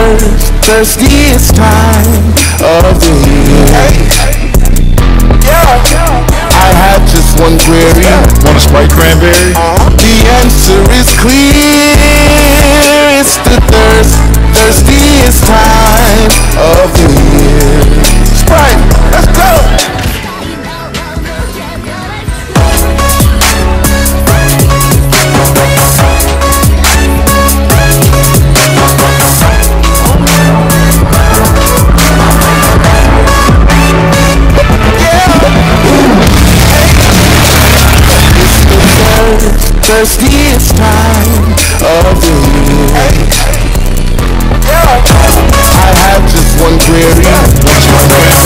thirstiest time of the year. I had just one query. Want a Sprite cranberry? The answer is clear. It's the thirstiest time of the year. Sprite, let's go. Thirstiest time of the year. I had just one query.